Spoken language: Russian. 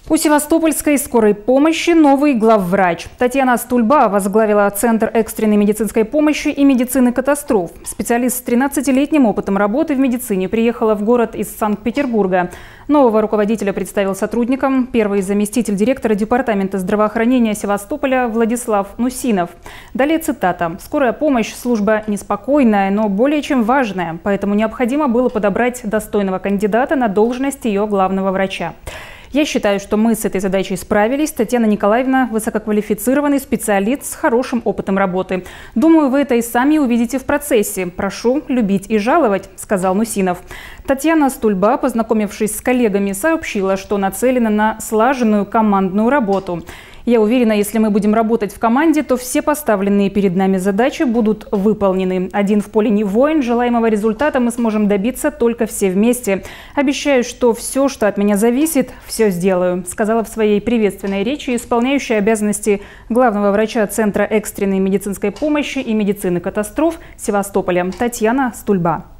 У Севастопольской скорой помощи новый главврач. Татьяна Стульба возглавила Центр экстренной медицинской помощи и медицины катастроф. Специалист с 13-летним опытом работы в медицине приехала в город из Санкт-Петербурга. Нового руководителя представил сотрудникам первый заместитель директора Департамента здравоохранения Севастополя Владислав Нусинов. Далее цитата. «Скорая помощь – служба неспокойная, но более чем важная, поэтому необходимо было подобрать достойного кандидата на должность ее главного врача. Я считаю, что мы с этой задачей справились. Татьяна Николаевна – высококвалифицированный специалист с хорошим опытом работы. Думаю, вы это и сами увидите в процессе. Прошу любить и жаловать», – сказал Нусинов. Татьяна Стульба, познакомившись с коллегами, сообщила, что нацелена на слаженную командную работу. «Я уверена, если мы будем работать в команде, то все поставленные перед нами задачи будут выполнены. Один в поле не воин, желаемого результата мы сможем добиться только все вместе. Обещаю, что все, что от меня зависит, все сделаю», – сказала в своей приветственной речи исполняющая обязанности главного врача Центра экстренной медицинской помощи и медицины катастроф Севастополя Татьяна Стульба.